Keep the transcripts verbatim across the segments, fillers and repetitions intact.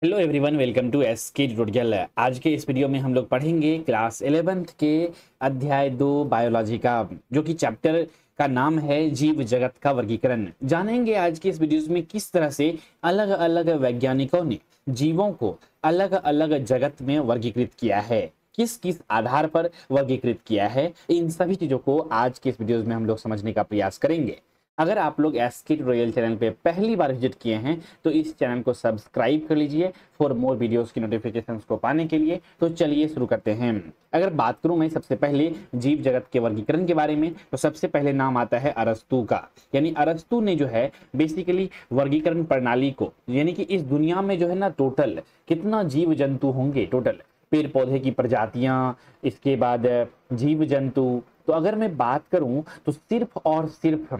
Hello everyone, welcome to S K tutorial. आज के इस वीडियो में हम लोग पढ़ेंगे क्लास इलेवेंथ के अध्याय दो बायोलॉजी का, जो कि चैप्टर का नाम है जीव जगत का वर्गीकरण। जानेंगे आज के इस वीडियो में किस तरह से अलग अलग वैज्ञानिकों ने जीवों को अलग अलग जगत में वर्गीकृत किया है, किस किस आधार पर वर्गीकृत किया है। इन सभी चीजों को आज के इस वीडियो में हम लोग समझने का प्रयास करेंगे। अगर आप लोग एसके ट्यूटोरियल चैनल पे पहली बार विजिट किए हैं तो इस चैनल को सब्सक्राइब कर लीजिए फॉर मोर वीडियोस की नोटिफिकेशंस को पाने के लिए। तो चलिए शुरू करते हैं। अगर बात करूं मैं सबसे पहले जीव जगत के वर्गीकरण के बारे में, तो सबसे पहले नाम आता है अरस्तु का। यानी अरस्तु ने जो है बेसिकली वर्गीकरण प्रणाली को, यानी कि इस दुनिया में जो है ना टोटल कितना जीव जंतु होंगे, टोटल पेड़ पौधे की प्रजातियां, इसके बाद जीव जंतु। तो अगर मैं बात करूं तो सिर्फ और सिर्फ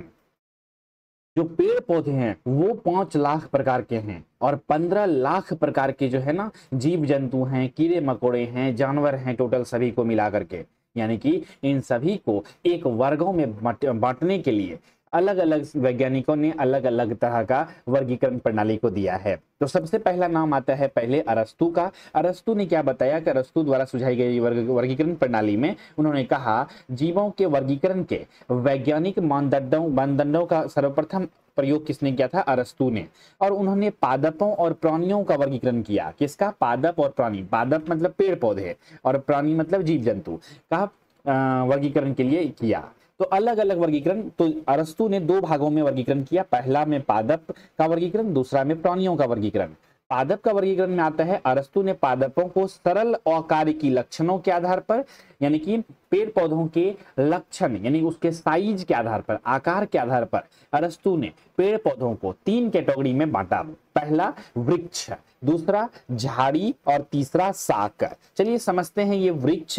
जो पेड़ पौधे हैं वो पांच लाख प्रकार के हैं और पंद्रह लाख प्रकार के जो है ना जीव जंतु हैं, कीड़े मकोड़े हैं, जानवर हैं, टोटल सभी को मिला करके। यानी कि इन सभी को एक वर्गों में बांटने के लिए अलग अलग वैज्ञानिकों ने अलग अलग तरह का वर्गीकरण प्रणाली को दिया है। तो सबसे पहला नाम आता है पहले अरस्तु का। अरस्तु ने क्या बताया कि अरस्तु द्वारा सुझाई गई वर्ग वर्गीकरण प्रणाली में उन्होंने कहा जीवों के वर्गीकरण के वैज्ञानिक मानदंडों मानदंडों का सर्वप्रथम प्रयोग किसने किया था? अरस्तु ने। और उन्होंने पादपों और प्राणियों का वर्गीकरण किया। किसका? पादप और प्राणी। पादप मतलब पेड़ पौधे और प्राणी मतलब जीव जंतु का वर्गीकरण के लिए किया। तो अलग अलग वर्गीकरण, तो अरस्तु ने दो भागों में वर्गीकरण किया। पहला में पादप का वर्गीकरण, दूसरा में प्राणियों का वर्गीकरण। पादप का वर्गीकरण में आता है अरस्तु ने पादपों को सरल अकारिकी लक्षणों के आधार पर, यानी कि पेड़ पौधों के लक्षण यानी उसके साइज के आधार पर, आकार के आधार पर अरस्तु ने पेड़ पौधों को तीन कैटेगरी में बांटा। पहला वृक्ष, दूसरा झाड़ी और तीसरा शाक। चलिए समझते हैं ये वृक्ष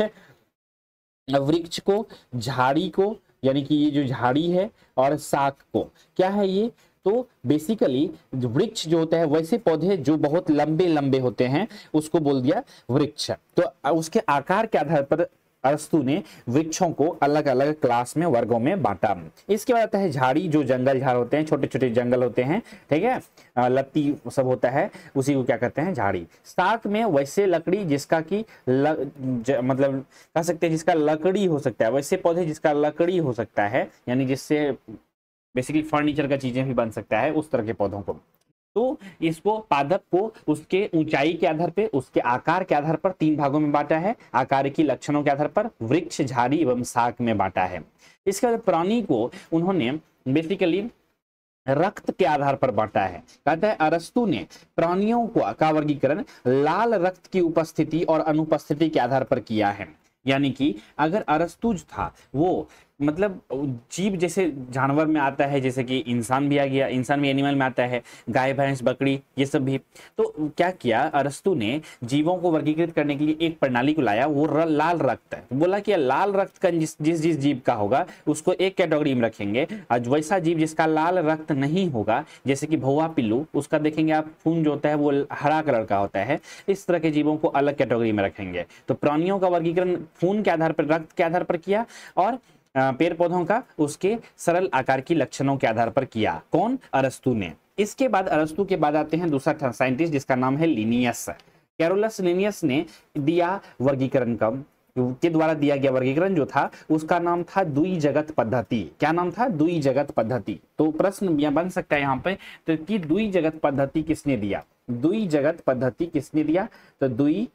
वृक्ष को, झाड़ी को, यानी कि ये जो झाड़ी है, और शाक को। क्या है ये? तो बेसिकली वृक्ष जो होता है, वैसे पौधे जो बहुत लंबे लंबे होते हैं उसको बोल दिया वृक्ष। तो उसके आकार के आधार पर अरस्तु ने वृक्षों को अलग अलग क्लास में, वर्गों में बांटा। इसके बाद आता है झाड़ी, जो जंगल झाड़ होते हैं, छोटे छोटे जंगल होते हैं, ठीक है, लत्ती सब होता है, उसी को क्या कहते हैं? झाड़ी। शाक में वैसे लकड़ी जिसका की मतलब कह सकते हैं जिसका लकड़ी हो सकता है, वैसे पौधे जिसका लकड़ी हो सकता है, यानी जिससे बेसिकली फर्नीचर का चीजें भी बन सकता है, उस तरह के पौधों को। तो इसको, पादप को उसके ऊंचाई के आधार पे, उसके आकार के आधार पर तीन भागों में बांटा है। आकार की लक्षणों के आधार पर वृक्ष, झाड़ी एवं शाक में बांटा है। इसके बाद प्राणी को उन्होंने बेसिकली रक्त के आधार पर बांटा है। कहता है अरस्तु ने प्राणियों को का वर्गीकरण लाल रक्त की उपस्थिति और अनुपस्थिति के आधार पर किया है। यानी कि अगर अरस्तु था वो मतलब जीव जैसे जानवर में आता है, जैसे कि इंसान भी आ गया, इंसान भी एनिमल में आता है, गाय भैंस बकरी ये सब भी। तो क्या किया अरस्तु ने? जीवों को वर्गीकृत करने के लिए एक प्रणाली को लाया, वो लाल रक्त है। तो बोला कि लाल रक्त का जिस जिस जिस जीव का होगा उसको एक कैटेगरी में रखेंगे, और वैसा जीव जिसका लाल रक्त नहीं होगा, जैसे कि भौवा पिल्लू, उसका देखेंगे आप खून जो होता है वो हरा कलर का होता है, इस तरह के जीवों को अलग कैटेगरी में रखेंगे। तो प्राणियों का वर्गीकरण खून के आधार पर, रक्त के आधार पर किया, और पेड़ पौधों का उसके सरल आकार की लक्षणों के आधार पर किया। कौन? अरस्तु ने। इसके बाद अरस्तु के बाद आते हैं दूसरा साइंटिस्ट जिसका नाम है लिनियस। कैरोलस लिनियस ने दिया वर्गीकरण का के द्वारा दिया गया वर्गीकरण जो था उसका नाम था द्वि जगत पद्धति। क्या नाम था? द्वि जगत पद्धति। तो प्रश्न बन सकता है यहाँ पे तो कि द्वि जगत पद्धति किसने दिया? द्वि जगत पद्धति किसने दिया? तो द्वि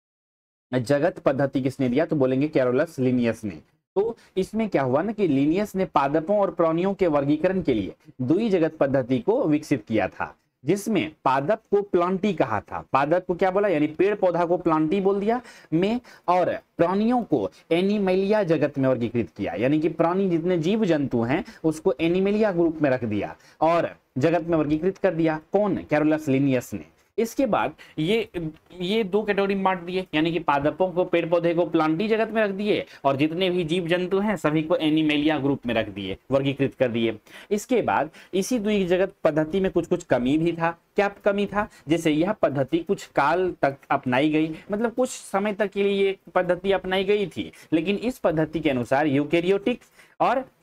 जगत पद्धति किसने दिया? तो बोलेंगे कैरोलस लिनियस ने। तो इसमें क्या हुआ ना कि लिनियस ने पादपों और प्राणियों के वर्गीकरण के लिए द्वि जगत पद्धति को विकसित किया था, जिसमें पादप को प्लांटी कहा था। पादप को क्या बोला? यानी पेड़ पौधा को प्लांटी बोल दिया में, और प्राणियों को एनिमेलिया जगत में वर्गीकृत किया। यानी कि प्राणी जितने जीव जंतु हैं उसको एनिमेलिया ग्रुप में रख दिया और जगत में वर्गीकृत कर दिया। कौन? कैरोलस लिनियस ने। इसके बाद ये ये दो कैटेगरी में बांट दिए, यानी कि पादपों को, पेड़ पौधे को प्लांटी जगत में रख दिए, और जितने भी जीव जंतु हैं सभी को एनिमेलिया ग्रुप में रख दिए, वर्गीकृत कर दिए। इसके बाद इसी द्वि जगत पद्धति में कुछ कुछ कमी भी था। क्या कमी था? जैसे यह पद्धति कुछ काल तक अपनाई गई, मतलब कुछ समय तक के लिए ये पद्धति अपनाई गई थी, लेकिन इस पद्धति के अनुसार यूकेरियोटिक और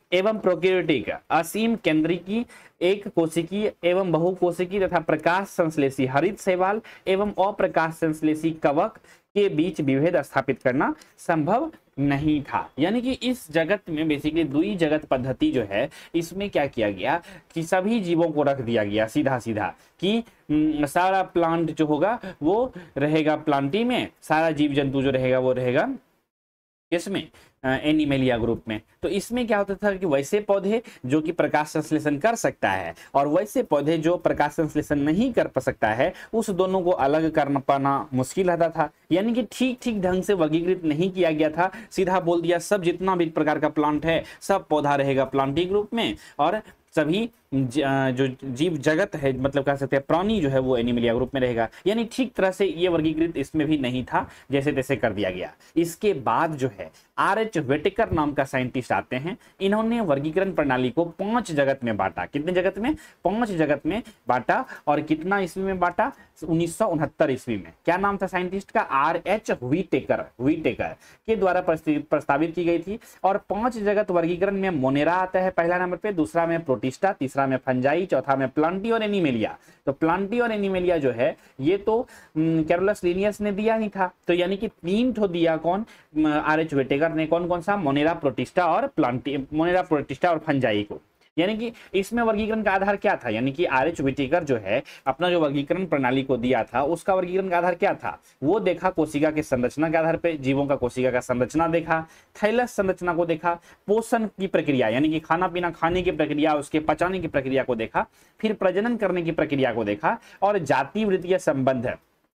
एवं प्रोकैरियोटिक असीम केंद्रिकी, एक कोशिकीय एवं बहुकोशिकीय तथा प्रकाश संश्लेषी हरित शैवाल एवं अप्रकाश संश्लेषी कवक के बीच विभेद स्थापित करना संभव नहीं था। यानी कि इस जगत में बेसिकली द्वि जगत पद्धति जो है इसमें क्या किया गया कि सभी जीवों को रख दिया गया सीधा सीधा कि सारा प्लांट जो होगा वो रहेगा प्लांटी में, सारा जीव जंतु जो रहेगा वो रहेगा किसमें, एनिमेलिया ग्रुप में। तो इसमें क्या होता था कि वैसे पौधे जो कि प्रकाश संश्लेषण कर सकता है और वैसे पौधे जो प्रकाश संश्लेषण नहीं कर सकता है, उस दोनों को अलग कर पाना मुश्किल रहता था। यानी कि ठीक ठीक ढंग से वर्गीकृत नहीं किया गया था, सीधा बोल दिया सब जितना भी प्रकार का प्लांट है सब पौधा रहेगा प्लांटी ग्रुप में और सभी जो जीव जगत है मतलब कह सकते हैं प्राणी जो है वो एनिमलिया ग्रुप में रहेगा। यानी ठीक तरह से ये वर्गीकृत इसमें भी नहीं था, जैसे तैसे कर दिया गया। इसके बाद जो है आर एच व्हिटेकर नाम का साइंटिस्ट आते हैं, इन्होंने वर्गीकरण प्रणाली को पांच जगत में बांटा। कितने जगत में? पांच जगत में बांटा। और कितना ईस्वी में बांटा? उन्नीस सौ उनहत्तर ईस्वी में। क्या नाम था साइंटिस्ट का? आर एच व्हिटेकर व्हिटेकर के द्वारा प्रस्तावित की गई थी। और पांच जगत वर्गीकरण में मोनेरा आता है पहला नंबर पे, दूसरा में प्रोटिस्टा, तीसरा में फंजाई, चौथा में प्लांटी और एनिमेलिया। तो प्लांटी और एनिमेलिया जो है ये तो कैरोलस लिनियस ने दिया ही था, तो यानी कि तीन ठो दिया कौन? आर एच व्हिटेकर ने। कौन कौन सा? मोनेरा, प्रोटिस्टा और प्लांटी, मोनेरा, प्रोटिस्टा और फंजाई को। यानी कि इसमें वर्गीकरण का आधार क्या था? यानी कि आर एच व्हिटेकर जो है अपना जो वर्गीकरण प्रणाली को दिया था उसका वर्गीकरण का आधार क्या था? वो देखा कोशिका के संरचना के आधार पे, जीवों का कोशिका का संरचना देखा, थैलस संरचना को देखा, पोषण की प्रक्रिया यानी कि खाना पीना खाने की प्रक्रिया, उसके पचाने की प्रक्रिया को देखा, फिर प्रजनन करने की प्रक्रिया को देखा और जाति वृत्तीय संबंध,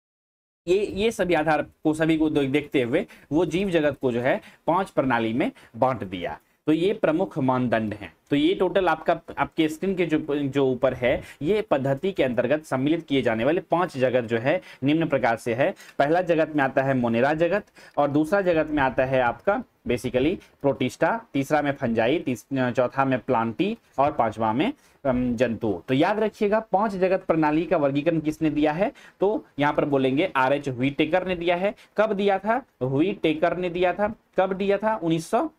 ये ये सभी आधार को सभी को देखते हुए वो जीव जगत को जो है पांच प्रणाली में बांट दिया। तो ये प्रमुख मानदंड हैं। तो ये टोटल आपका आपके स्क्रीन के जो जो ऊपर है ये पद्धति के अंतर्गत सम्मिलित किए जाने वाले पांच जगत जो है निम्न प्रकार से है। पहला जगत में आता है मोनेरा जगत, और दूसरा जगत में आता है आपका बेसिकली प्रोटिस्टा, तीसरा में फंजाई, चौथा में प्लांटी और पांचवा में जंतु। तो याद रखिएगा पांच जगत प्रणाली का वर्गीकरण किसने दिया है? तो यहाँ पर बोलेंगे आर एच व्हिटेकर ने दिया है। कब दिया था? व्हिटेकर ने दिया था। कब दिया था? उन्नीस सौ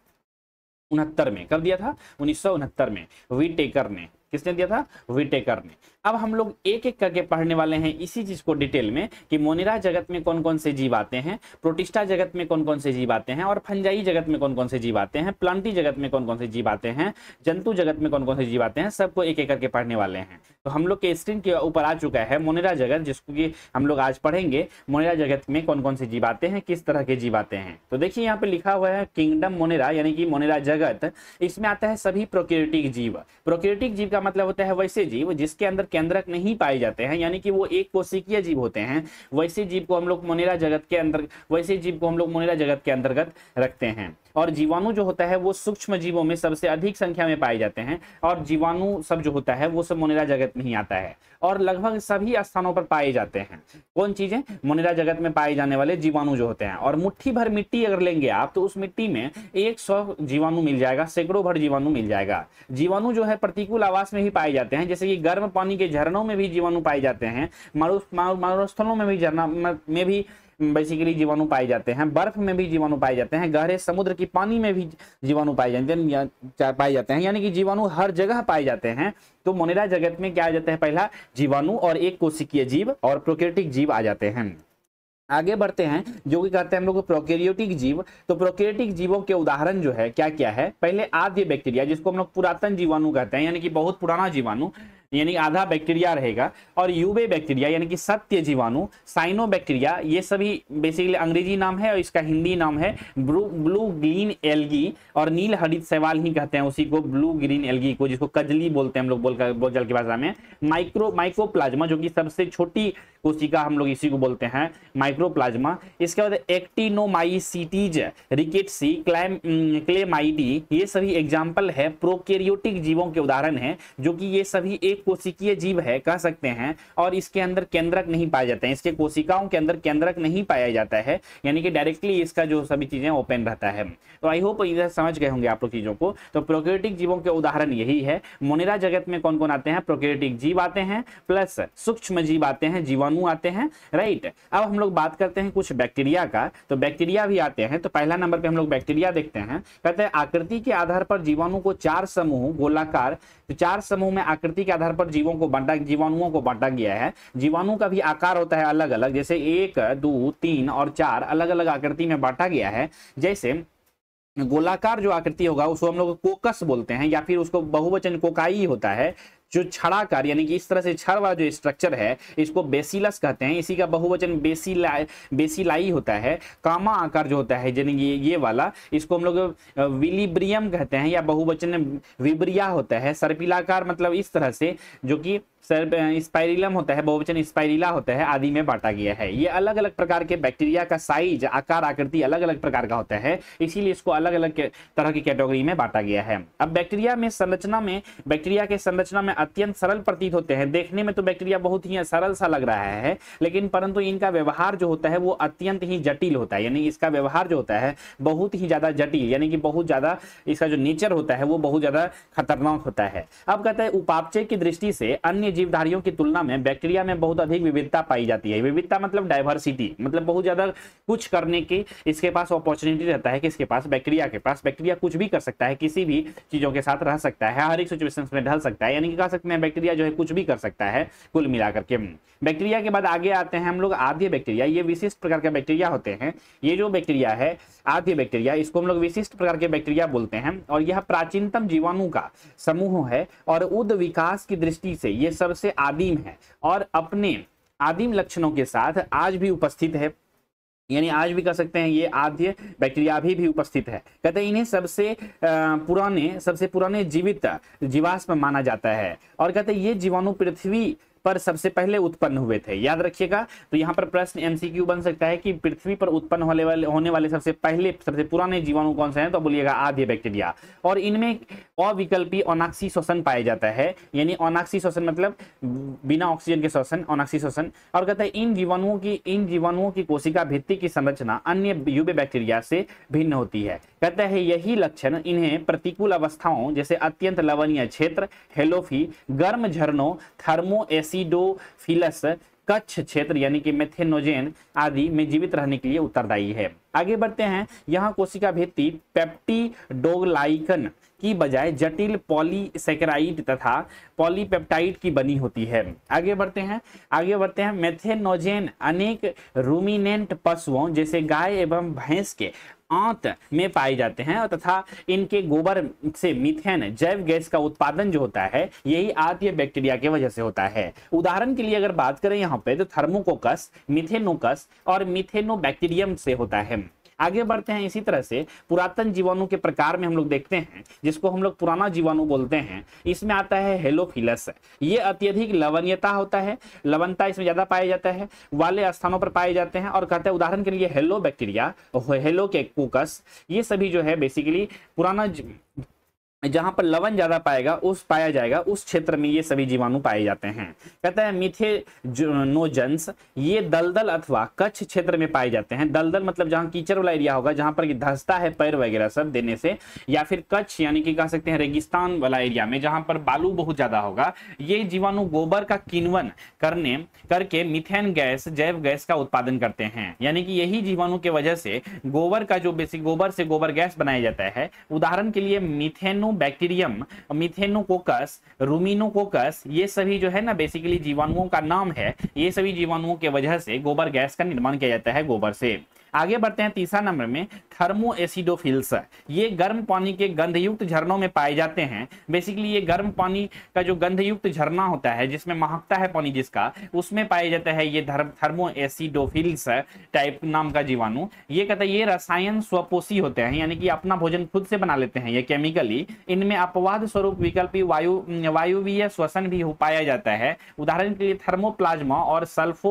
उनहत्तर में। कब दिया था? उन्नीस सौ उनहत्तर में व्हिटेकर ने। किसने दिया था? व्हिटेकर ने। अब हम लोग एक एक करके पढ़ने वाले हैं इसी चीज को डिटेल में कि मोनेरा जगत में कौन कौन से जीव आते हैं, प्रोटिस्टा जगत में कौन कौन से जीव आते हैं और फंजाई जगत में कौन कौन से जीव आते हैं, प्लांटी जगत में कौन कौन से जीव आते हैं, जंतु जगत में कौन कौन से जीव आते हैं, सबको एक एक करके पढ़ने वाले हैं। तो हम लोग के स्क्रीन के ऊपर आ चुका है मोनेरा जगत, जिसको कि हम लोग आज पढ़ेंगे। मोनेरा जगत में कौन कौन से जीव आते हैं, किस तरह के जीव आते हैं। तो देखिए यहाँ पे लिखा हुआ है किंगडम मोनेरा यानी कि मोनेरा जगत। इसमें आता है सभी प्रोकैरियोटिक जीव। प्रोकैरियोटिक जीव का मतलब होता है वैसे जीव जिसके अंदर केंद्रक नहीं पाए जाते हैं, यानी कि वो एक कोशिकीय जीव होते हैं। वैसे जीव को हम लोग मोनेरा जगत के अंदर वैसे जीव को हम लोग मोनेरा जगत के अंतर्गत रखते हैं। और जीवाणु जो होता है वो सूक्ष्म जीवों में सबसे अधिक संख्या में पाए जाते हैं, और जीवाणु सब जो होता है वो सब मोनेरा जगत में ही आता है और लगभग सभी स्थानों पर पाए जाते हैं। कौन चीजें? मोनेरा जगत में पाए जाने वाले जीवाणु जो होते हैं। और मुट्ठी भर मिट्टी अगर लेंगे आप तो उस मिट्टी में एक सौ जीवाणु मिल जाएगा, सैकड़ों भर जीवाणु मिल जाएगा। जीवाणु जो है प्रतिकूल आवास में भी पाए जाते हैं, जैसे कि गर्म पानी के झरनों में भी जीवाणु पाए जाते हैं, मरुस्थलों में भी झरना में भी बेसिकली जीवाणु पाए जाते हैं, बर्फ में भी जीवाणु पाए जाते हैं, गहरे समुद्र की पानी में भी जीवाणु पाए जाते हैं पाए जाते हैं यानी कि जीवाणु हर जगह पाए जाते हैं। तो मोनेरा जगत में क्या आ जाता है? पहला जीवाणु और एक कोशिकीय जीव और प्रोकैरियोटिक जीव आ जाते हैं। आगे बढ़ते हैं जो कि कहते हैं हम लोग प्रोकैरियोटिक जीव। तो प्रोकैरियोटिक जीवों के उदाहरण जो है क्या क्या है? पहले आद्य बैक्टीरिया जिसको हम लोग पुरातन जीवाणु कहते हैं, यानी कि बहुत पुराना जीवाणु, यानी आधा बैक्टीरिया रहेगा। और यूबे बैक्टीरिया यानी कि सत्य जीवाणु, साइनो बैक्टीरिया, ये सभी बेसिकली अंग्रेजी नाम है और इसका हिंदी नाम है ब्लू ब्लू ग्रीन एल्गी, और नील हरित शैवाल ही कहते हैं उसी को, ब्लू ग्रीन एल्गी को, जिसको कजली बोलते हैं हम लोग बोलकर बोलचाल की भाषा में। माइक्रो माइकोप्लाज्मा जो कि सबसे छोटी कोशिका हम लोग इसी को बोलते हैं माइक्रोप्लाज्मा। इसके बाद एक्टिनोमाइसीटीज, रिकेट्सी, क्लैम क्लेमाइडी, ये सभी एग्जाम्पल है प्रोकैरियोटिक जीवों के उदाहरण हैं, जो कि ये सभी एक एक कोशिकीय जीव है कह सकते हैं, और इसके अंदर केंद्रक नहीं पाए जाते हैं, इसके कोशिकाओं के अंदर केंद्रक नहीं पाया जाता है, यानी कि डायरेक्टली इसका जो सभी चीजें ओपन रहता है। तो आई होप इधर समझ गए होंगे आप लोग चीजों को। तो प्रोकैरियोटिक जीवों के उदाहरण यही है। मोनेरा जगत में कौन कौन आते हैं? प्रोकैरियोटिक जीव आते हैं, प्लस सूक्ष्म जीव आते हैं, जीवाणु आते हैं, राइट। अब हम लोग बात करते हैं कुछ बैक्टीरिया का, तो बैक्टीरिया भी आते हैं। तो पहला नंबर पे हम लोग बैक्टीरिया देखते हैं। कहते हैं आकृति के आधार पर जीवाणु को चार समूह गोलाकार, तो चार समूह में आकृति के आधार पर जीवों को बांटा, जीवाणुओं को बांटा गया है। जीवाणु का भी आकार होता है अलग अलग, जैसे एक, दो, तीन और चार अलग अलग आकृति में बांटा गया है। जैसे गोलाकार जो आकृति होगा उसको हम लोग कोकस बोलते हैं, या फिर उसको बहुवचन कोकाई होता है। जो छड़ाकार यानी कि इस तरह से छड़ वाला जो स्ट्रक्चर है इसको बेसिलस कहते हैं, इसी का बहुवचन बेसिलाई बेसिलाई होता है। कामा आकार जो होता है यानी ये ये वाला, इसको हम लोग विलिब्रियम कहते हैं, या बहुवचन विब्रिया होता है। सर्पिलाकार मतलब इस तरह से, जो कि स्पाइरिलम होता है, बहुवचन स्पाइरिला होता है, आदि में बांटा गया है। ये अलग अलग प्रकार के बैक्टीरिया का साइज, आकार, आकृति अलग अलग प्रकार का होता है, इसीलिए इसको अलग अलग तरह की कैटेगरी में बांटा गया है। अब बैक्टीरिया में संरचना में, बैक्टीरिया के संरचना में अत्यंत सरल प्रतीत होते हैं। देखने में तो बैक्टीरिया बहुत ही सरल सा लग रहा है, लेकिन परंतु इनका व्यवहार जो होता है वो अत्यंत ही जटिल होता है, यानी इसका व्यवहार जो होता है बहुत ही ज्यादा जटिल, यानी कि बहुत ज्यादा इसका जो नेचर होता है वो बहुत ज्यादा खतरनाक होता है। अब कहते हैं उपापचय की दृष्टि से अन्य जीवधारियों की तुलना में बैक्टीरिया में बहुत अधिक विविधता पाई जाती है। विविधता मतलब डाइवर्सिटी, मतलब बहुत ज्यादा कुछ करने की इसके पास अपॉर्चुनिटी रहता है। किसके पास? बैक्टीरिया के पास। बैक्टीरिया कुछ भी कर सकता है, किसी भी चीजों के साथ रह सकता है, हर एक सिचुएशन में ढल सकता है, यानी कि कह सकते हैं बैक्टीरिया जो है कुछ भी कर सकता है कुल मिलाकर के। बैक्टीरिया के बाद आगे आते हैं हम लोग आद्य बैक्टीरिया। ये विशिष्ट प्रकार के बैक्टीरिया होते हैं। ये जो बैक्टीरिया है आद्य बैक्टीरिया, इसको हम लोग विशिष्ट प्रकार के बैक्टीरिया बोलते हैं, और यह प्राचीनतम जीवाणु का समूह है, और उद विकास की दृष्टि से ये सबसे आदिम है, और अपने आदिम लक्षणों के साथ आज भी उपस्थित है, यानी आज भी कह सकते हैं ये आद्य बैक्टीरिया अभी भी उपस्थित है। कहते हैं इन्हें सबसे पुराने सबसे पुराने जीवित जीवाश्म माना जाता है, और कहते हैं ये जीवाणु पृथ्वी पर सबसे पहले उत्पन्न हुए थे। याद रखिएगा। तो यहाँ पर प्रश्न एमसीक्यू बन सकता है कि पृथ्वी पर उत्पन्न होने वाले होने वाले सबसे पहले सबसे पुराने जीवाणु कौन से हैं? तो बोलिएगा आद्य बैक्टीरिया। और इनमें अविकल्पी अनाक्सी श्वसन पाया जाता है, यानी अनाक्सी श्वसन मतलब बिना ऑक्सीजन के श्वसन, अनाक्सी श्वसन। और कहता है इन जीवाणुओं की इन जीवाणुओं की कोशिका भित्ति की संरचना अन्य यूबे बैक्टीरिया से भिन्न होती है। कहता है यही लक्षण इन्हें प्रतिकूल अवस्थाओं जैसे अत्यंत लवणीय क्षेत्र, हेलोफी, गर्म झरनों, थर्मो एसिडोफिलस, कच्छ क्षेत्र यानी कि मेथेनोजेन आदि में जीवित रहने के लिए उत्तरदायी है। आगे बढ़ते हैं। यहाँ कोशिका भित्ति पेप्टिडोग्लाइकन की बजाय जटिल पॉलीसेकेराइड तथा पॉलीपेप्टाइड की बनी होती है। आगे बढ़ते हैं आगे बढ़ते हैं मेथेनोजेन अनेक रूमिनेंट पशुओं जैसे गाय एवं भैंस के आंत में पाए जाते हैं, और तथा इनके गोबर से मीथेन जैव गैस का उत्पादन जो होता है यही आद्य बैक्टीरिया की वजह से होता है। उदाहरण के लिए अगर बात करें यहाँ पे तो थर्मोकोकस, मिथेनोकस और मिथेनोबैक्टीरियम से होता है। आगे बढ़ते हैं। इसी तरह से पुरातन जीवाणु के प्रकार में हम लोग देखते हैं, जिसको हम लोग पुराना जीवाणु बोलते हैं। इसमें आता है हेलोफिलस। ये अत्यधिक लवणीयता होता है, लवणता इसमें ज्यादा पाया जाता है वाले स्थानों पर पाए जाते हैं। और कहते हैं उदाहरण के लिए हेलो बैक्टीरिया, हेलो के कोकस, ये सभी जो है बेसिकली पुराना जहां पर लवण ज्यादा पाएगा उस पाया जाएगा उस क्षेत्र में ये सभी जीवाणु पाए जाते हैं। कहता है मिथेनोजेंस, ये दलदल अथवा कच्छ क्षेत्र में पाए जाते हैं। दलदल मतलब जहां कीचड़ वाला एरिया होगा, जहां पर धंसता है पैर वगैरह सब देने से, या फिर कच्छ यानी कि कह सकते हैं रेगिस्तान वाला एरिया में जहां पर बालू बहुत ज्यादा होगा। ये जीवाणु गोबर का किण्वन करने करके मीथेन गैस, जैव गैस का उत्पादन करते हैं, यानी कि यही जीवाणु के वजह से गोबर का जो बेसिक गोबर से गोबर गैस बनाया जाता है। उदाहरण के लिए मीथेनो बैक्टीरियम, मिथेनोकोकस, रूमिनोकोकस, ये सभी जो है ना बेसिकली जीवाणुओं का नाम है। ये सभी जीवाणुओं के वजह से गोबर गैस का निर्माण किया जाता है गोबर से। आगे बढ़ते हैं तीसरा नंबर में थर्मो एसिडोफिल्स। ये गर्म पानी के गंधयुक्त झरनों में पाए जाते हैं। बेसिकली ये गर्म पानी का जो गंधयुक्त झरना होता है जिसमें महकता है पानी जिसका, उसमें पाया जाता है ये थर्मो एसिडोफिल्स टाइप नाम का जीवाणु। ये कहता है ये रसायन स्वपोषी होते हैं, यानी कि अपना भोजन खुद से बना लेते हैं ये केमिकली। इनमें अपवाद स्वरूप विकल्पी वायु वायुवीय श्वसन भी हो पाया जाता है। उदाहरण के लिए थर्मोप्लाज्मा और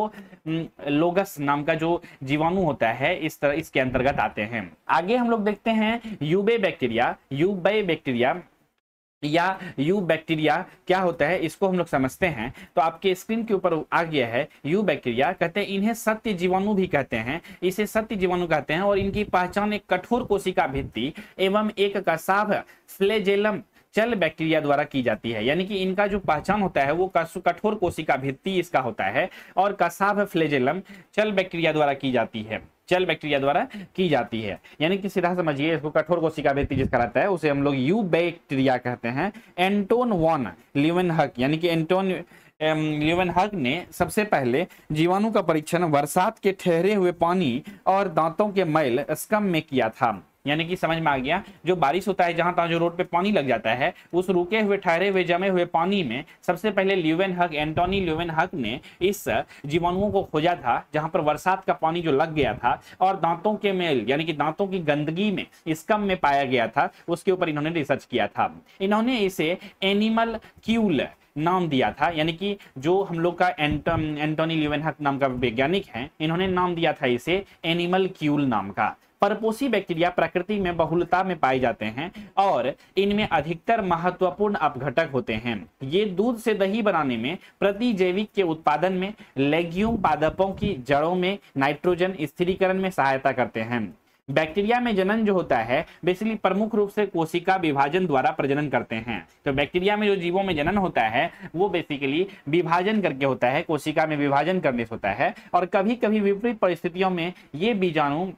सल्फोलोगस नाम का जो जीवाणु होता है इस तरह इसके अंतर्गत आते हैं। आगे हम लोग देखते हैं यूबे बैक्टीरिया। यूबे बैक्टीरिया या यू बैक्टीरिया क्या होता है इसको हम लोग समझते हैं। तो आपके स्क्रीन के ऊपर आ गया है यू बैक्टीरिया, कहते हैं इन्हें सत्य जीवाणु भी कहते हैं, इसे सत्य जीवाणु कहते हैं। और इनकी पहचान एक कठोर कोशिका भित्ति एवं एक कसाभ फ्लैजेलम चल बैक्टीरिया द्वारा की जाती है। यानी कि इनका जो पहचान होता है वो कठोर कोशिका भित्ति इसका होता है और कसाभ फ्लैजेलम चल बैक्टीरिया द्वारा की जाती है, चल बैक्टीरिया द्वारा की जाती है। यानी कि सीधा समझिए इसको, कठोर कोशिका भित्ति जिसका रहता है उसे हम लोग यू बैक्टीरिया कहते हैं। एंटोन वॉन लीवेनहक यानी कि एंटोन लीवेनहक ने सबसे पहले जीवाणु का परीक्षण बरसात के ठहरे हुए पानी और दांतों के मैल स्कम में किया था। यानी कि समझ में आ गया, जो बारिश होता है जहां तहां जो रोड पे पानी लग जाता है उस रुके हुए ठहरे हुए जमे हुए पानी में सबसे पहले ल्यूवेनहक एंटोनी ल्यूवेनहक ने इस जीवाणुओं को खोजा था जहां पर बरसात का पानी जो लग गया था और दांतों के मेल यानी कि दांतों की गंदगी में स्कम में पाया गया था, उसके ऊपर इन्होंने रिसर्च किया था। इन्होंने इसे एनिमल क्यूल नाम दिया था। यानी कि जो हम लोग का एंटो, एंटोनी ल्यूवेनहक नाम का वैज्ञानिक है, इन्होंने नाम दिया था इसे एनिमल क्यूल नाम का। परपोषी बैक्टीरिया प्रकृति में बहुलता में पाए जाते हैं और इनमें अधिकतर महत्वपूर्ण अपघटक होते हैं। ये दूध से दही बनाने में, प्रतिजैविक के उत्पादन में, लेग्यूम पादपों की जड़ों में नाइट्रोजन स्थिरीकरण में सहायता करते हैं। बैक्टीरिया में जनन जो होता है बेसिकली प्रमुख रूप से कोशिका विभाजन द्वारा प्रजनन करते हैं। तो बैक्टीरिया में जो जीवों में जनन होता है वो बेसिकली विभाजन करके होता है, कोशिका में विभाजन करने से होता है। और कभी कभी विपरीत परिस्थितियों में ये बीजाणु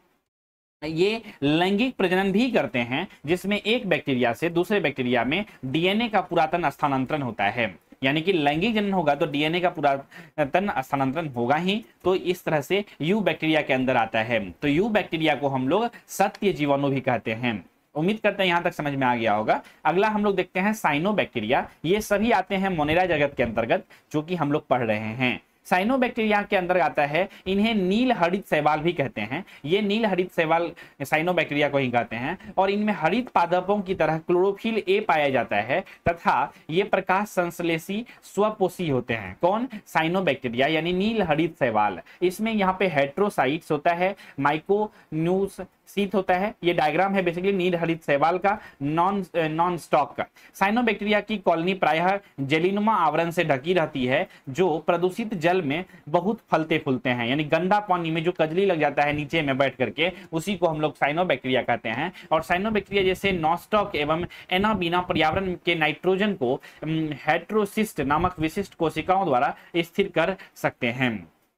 ये लैंगिक प्रजनन भी करते हैं, जिसमें एक बैक्टीरिया से दूसरे बैक्टीरिया में डीएनए का पुरातन स्थानांतरण होता है। यानी कि लैंगिक जनन होगा तो डीएनए का पुरातन स्थानांतरण होगा ही। तो इस तरह से यू बैक्टीरिया के अंदर आता है। तो यू बैक्टीरिया को हम लोग सत्य जीवाणु भी कहते हैं। उम्मीद करते हैं यहां तक समझ में आ गया होगा। अगला हम लोग देखते हैं साइनो बैक्टीरिया। ये सभी आते हैं मोनेरा जगत के अंतर्गत जो कि हम लोग पढ़ रहे हैं। साइनोबैक्टीरिया के अंदर आता है, इन्हें नील हरित शैवाल भी कहते हैं। ये नील हरित शैवाल साइनोबैक्टीरिया को ही कहते हैं और इनमें हरित पादपों की तरह क्लोरोफिल ए पाया जाता है तथा ये प्रकाश संश्लेषी स्वपोषी होते हैं। कौन? साइनोबैक्टीरिया यानी नील हरित शैवाल। इसमें यहाँ पे हेट्रोसाइट्स होता है, माइकोन्यूस शीत होता है। ये डायग्राम है बेसिकली नील हरित शैवाल का, नॉन नॉन स्टॉक का। साइनोबैक्टीरिया की कॉलोनी प्रायः जेलीनुमा आवरण से ढकी रहती है जो प्रदूषित जल में बहुत फलते फूलते हैं। यानी गंदा पानी में जो कजली लग जाता है नीचे में बैठ करके, उसी को हम लोग साइनोबैक्टीरिया कहते हैं। और साइनोबैक्टीरिया जैसे नॉस्टॉक एवं एनाबीना पर्यावरण के नाइट्रोजन को हेट्रोसिस्ट नामक विशिष्ट कोशिकाओं द्वारा स्थिर कर सकते हैं।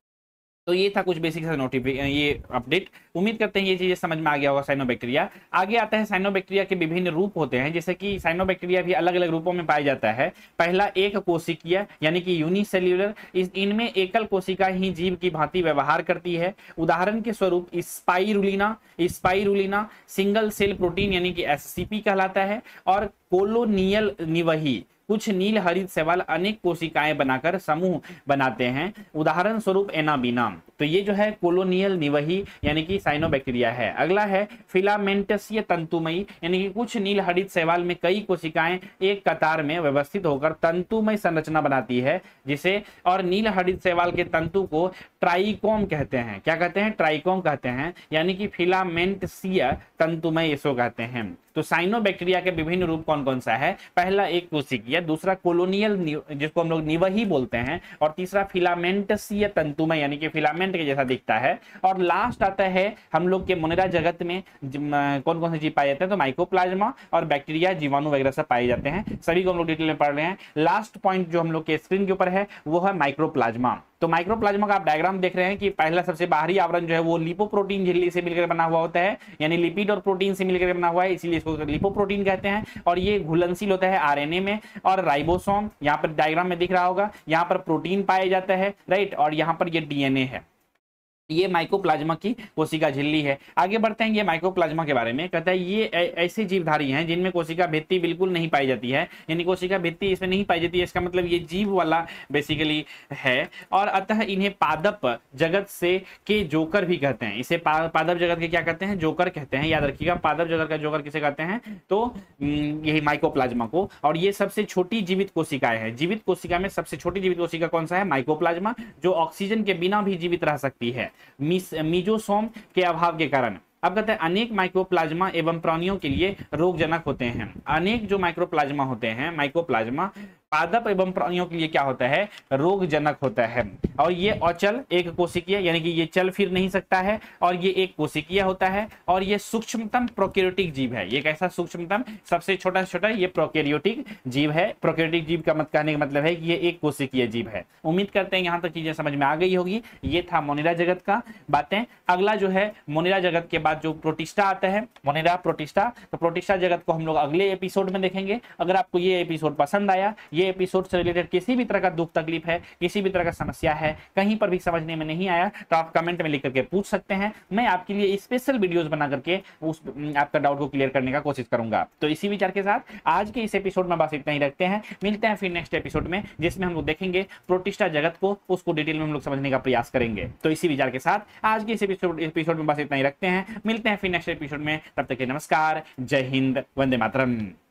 तो ये था कुछ बेसिक सा नोटिफिकेशन, ये अपडेट। उम्मीद करते हैं ये चीजें समझ में आ गया होगा साइनोबैक्टीरिया। आगे आता है साइनोबैक्टीरिया के विभिन्न रूप होते हैं, जैसे कि साइनोबैक्टीरिया भी अलग अलग रूपों में पाया जाता है। पहला एक कोशिकीय यानी कि यूनिसेल्यूलर, इनमें एकल कोशिका ही जीव की भांति व्यवहार करती है। उदाहरण के स्वरूप spirulina spirulina single cell protein यानी कि एससीपी कहलाता है। और कोलोनियल निवही, कुछ नील हरित शैवाल अनेक कोशिकाएं बनाकर समूह बनाते हैं। उदाहरण स्वरूप एनाबीना। तो ये जो है कोलोनियल निवही यानी कि साइनोबैक्टीरिया है। अगला है फिलामेंटसीय तंतुमयी यानी कि कुछ नील हरित शैवाल में कई कोशिकाएं एक कतार में व्यवस्थित होकर तंतुमय संरचना बनाती है, जिसे और नील हरित शैवाल के तंतु को ट्राइकोम कहते हैं। क्या कहते हैं? ट्राइकोम कहते हैं, यानी कि फिलामेंटसीय तंतुमय इसको कहते हैं। तो साइनोबैक्टीरिया के विभिन्न रूप कौन कौन सा है? पहला एक कोशिकीय, दूसरा कोलोनियल जिसको हम लोग निवही बोलते हैं, और तीसरा फिलामेंटसीय तंतुमय यानी कि फिलामेंट के जैसा दिखता है। और लास्ट आता है हम लोग के मोनेरा जगत में कौन कौन से जीव पाए जाते हैं? तो माइकोप्लाज्मा और बैक्टीरिया, जीवाणु वगैरह सब पाए जाते हैं। सभी को हम लोग डिटेल में पढ़ रहे हैं। लास्ट पॉइंट जो हम लोग के स्क्रीन के ऊपर है वो है माइक्रोप्लाज्मा। तो माइक्रोप्लाज्मा का आप डायग्राम देख रहे हैं कि पहला सबसे बाहरी आवरण जो है वो लिपोप्रोटीन झिल्ली से मिलकर बना हुआ होता है, यानी लिपिड और प्रोटीन से मिलकर बना हुआ है, इसीलिए इसको लिपोप्रोटीन कहते हैं। और ये घुलनशील होता है आरएनए में। और राइबोसोम यहाँ पर डायग्राम में दिख रहा होगा, यहाँ पर प्रोटीन पाया जाता है, राइट। और यहाँ पर ये डीएनए है। ये माइकोप्लाज्मा की कोशिका झिल्ली है। आगे बढ़ते हैं ये माइकोप्लाज्मा के बारे में। कहता है ये ऐसे जीवधारी हैं जिनमें कोशिका भित्ति बिल्कुल नहीं पाई जाती है, यानी कोशिका भित्ति इसमें नहीं पाई जाती है। इसका मतलब ये जीव वाला बेसिकली है। और अतः इन्हें पादप जगत से के जोकर भी कहते हैं। इसे पा, पादप जगत के क्या कहते हैं? जोकर कहते हैं। याद रखिएगा, पादप जगत का जोकर किसे कहते हैं? तो यही माइकोप्लाज्मा को। और ये सबसे छोटी जीवित कोशिकाएं हैं। जीवित कोशिका में सबसे छोटी जीवित कोशिका कौन सा है? माइकोप्लाज्मा, जो ऑक्सीजन के बिना भी जीवित रह सकती है मिजोसोम के अभाव के कारण। अब कहते हैं अनेक माइक्रोप्लाज्मा एवं प्राणियों के लिए रोगजनक होते हैं। अनेक जो माइक्रोप्लाज्मा होते हैं, माइक्रोप्लाज्मा पादप एवं प्राणियों के लिए क्या होता है, रोगजनक होता है। और ये अचल एक कोशिकीय, यानी कि ये चल फिर नहीं सकता है, और ये एक कोशिकीय होता है, और ये सूक्ष्मतम प्रोकैरियोटिक जीव है। ये कैसा सूक्ष्मतम, सबसे छोटा से छोटा, ये प्रोकैरियोटिक जीव है। प्रोकैरियोटिक जीव का मत कहने का मतलब है कि ये एक कोशिकीय जीव है। उम्मीद करते हैं यहाँ तक चीजें समझ में आ गई होगी। ये था मोनिरा जगत का बातें। अगला जो है मोनिरा जगत के बाद जो प्रोटिस्टा आता है, मोनिरा प्रोटिस्टा, तो प्रोटिस्टा जगत को हम लोग अगले एपिसोड में देखेंगे। अगर आपको ये एपिसोड पसंद आया, ये एपिसोड से रिलेटेड किसी भी तरह का दुख तकलीफ है, किसी भी तरह का समस्या है, कहीं पर भी समझने में नहीं आया, तो आप कमेंट में लिख करके पूछ सकते हैं। मैं आपके लिए स्पेशल वीडियोस बना करके उस आपका डाउट को क्लियर करने का कोशिश करूंगा। तो इसी विचार के साथ आज के इस एपिसोड में बस इतना ही रखते हैं। मिलते हैं फिर नेक्स्ट एपिसोड में, जिसमें हम लोग देखेंगे प्रोटिस्टा जगत को, उसको डिटेल में हम लोग समझने का प्रयास करेंगे। तो इसी विचार के साथ आज के इस एपिसोड एपिसोड में बस इतना ही रखते हैं। मिलते हैं फिर नेक्स्ट एपिसोड में, तब तक के नमस्कार, जय हिंद, वंदे मातरम।